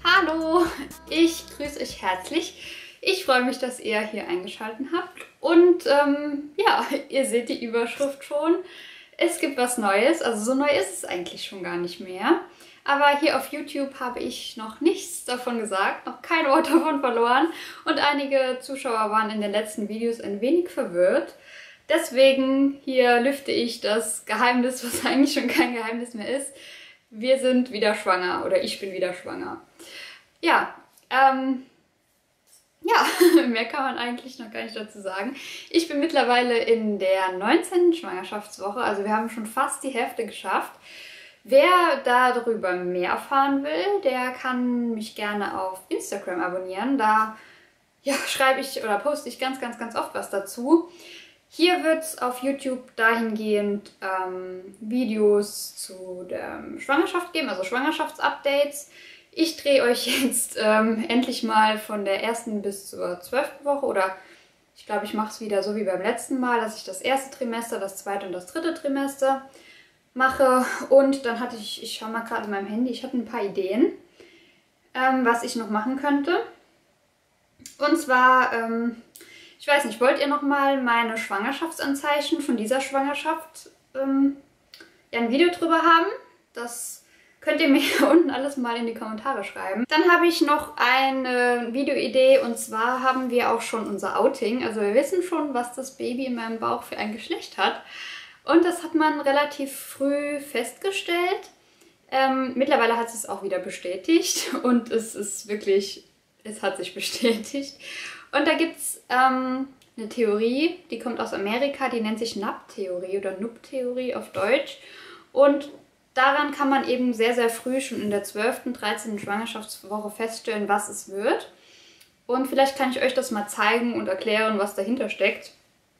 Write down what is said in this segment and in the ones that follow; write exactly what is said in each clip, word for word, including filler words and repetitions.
Hallo, ich grüße euch herzlich. Ich freue mich, dass ihr hier eingeschaltet habt. Und ähm, ja, ihr seht die Überschrift schon. Es gibt was Neues. Also so neu ist es eigentlich schon gar nicht mehr. Aber hier auf YouTube habe ich noch nichts davon gesagt, noch kein Wort davon verloren. Und einige Zuschauer waren in den letzten Videos ein wenig verwirrt. Deswegen hier lüfte ich das Geheimnis, was eigentlich schon kein Geheimnis mehr ist. Wir sind wieder schwanger oder ich bin wieder schwanger. Ja, ähm, ja, mehr kann man eigentlich noch gar nicht dazu sagen. Ich bin mittlerweile in der neunzehnten Schwangerschaftswoche, also wir haben schon fast die Hälfte geschafft. Wer darüber mehr erfahren will, der kann mich gerne auf Instagram abonnieren. Da ja, schreibe ich oder poste ich ganz, ganz, ganz oft was dazu. Hier wird es auf YouTube dahingehend ähm, Videos zu der Schwangerschaft geben, also Schwangerschaftsupdates. Ich drehe euch jetzt ähm, endlich mal von der ersten bis zur zwölften Woche oder ich glaube, ich mache es wieder so wie beim letzten Mal, dass ich das erste Trimester, das zweite und das dritte Trimester mache. Und dann hatte ich, ich schaue mal gerade in meinem Handy, ich hatte ein paar Ideen, ähm, was ich noch machen könnte. Und zwar, ähm, ich weiß nicht, wollt ihr nochmal meine Schwangerschaftsanzeichen von dieser Schwangerschaft ähm, ja, ein Video drüber haben? Das könnt ihr mir hier unten alles mal in die Kommentare schreiben. Dann habe ich noch eine Videoidee und zwar haben wir auch schon unser Outing. Also wir wissen schon, was das Baby in meinem Bauch für ein Geschlecht hat. Und das hat man relativ früh festgestellt. Ähm, mittlerweile hat es auch wieder bestätigt und es ist wirklich, es hat sich bestätigt. Und da gibt es ähm, eine Theorie, die kommt aus Amerika, die nennt sich N A P-Theorie oder N U P-Theorie auf Deutsch. Und daran kann man eben sehr, sehr früh, schon in der zwölften, dreizehnten Schwangerschaftswoche feststellen, was es wird. Und vielleicht kann ich euch das mal zeigen und erklären, was dahinter steckt.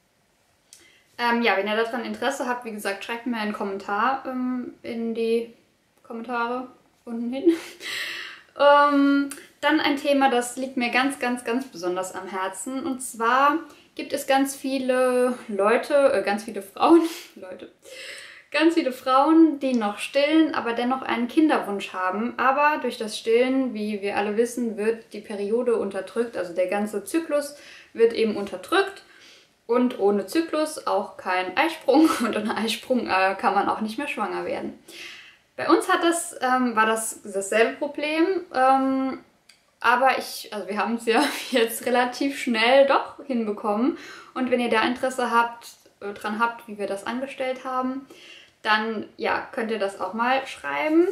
Ähm, ja, wenn ihr daran Interesse habt, wie gesagt, schreibt mir einen Kommentar ähm, in die Kommentare unten hin. ähm, Dann ein Thema, das liegt mir ganz, ganz, ganz besonders am Herzen. Und zwar gibt es ganz viele Leute, äh, ganz viele Frauen, Leute, ganz viele Frauen, die noch stillen, aber dennoch einen Kinderwunsch haben. Aber durch das Stillen, wie wir alle wissen, wird die Periode unterdrückt. Also der ganze Zyklus wird eben unterdrückt. Und ohne Zyklus auch kein Eisprung. Und ohne Eisprung äh, kann man auch nicht mehr schwanger werden. Bei uns hat das, ähm, war das dasselbe Problem. Ähm, Aber ich, also wir haben es ja jetzt relativ schnell doch hinbekommen. Und wenn ihr da Interesse habt, äh, dran habt, wie wir das angestellt haben, dann ja, könnt ihr das auch mal schreiben.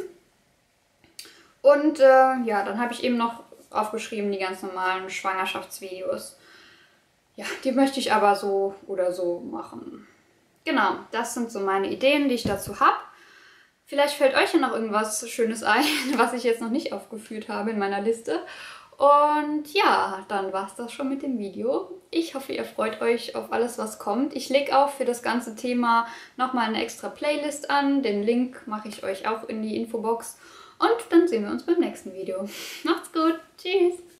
Und äh, ja, dann habe ich eben noch aufgeschrieben die ganz normalen Schwangerschaftsvideos. Ja, die möchte ich aber so oder so machen. Genau, das sind so meine Ideen, die ich dazu habe. Vielleicht fällt euch ja noch irgendwas Schönes ein, was ich jetzt noch nicht aufgeführt habe in meiner Liste. Und ja, dann war es das schon mit dem Video. Ich hoffe, ihr freut euch auf alles, was kommt. Ich lege auch für das ganze Thema nochmal eine extra Playlist an. Den Link mache ich euch auch in die Infobox. Und dann sehen wir uns beim nächsten Video. Macht's gut. Tschüss.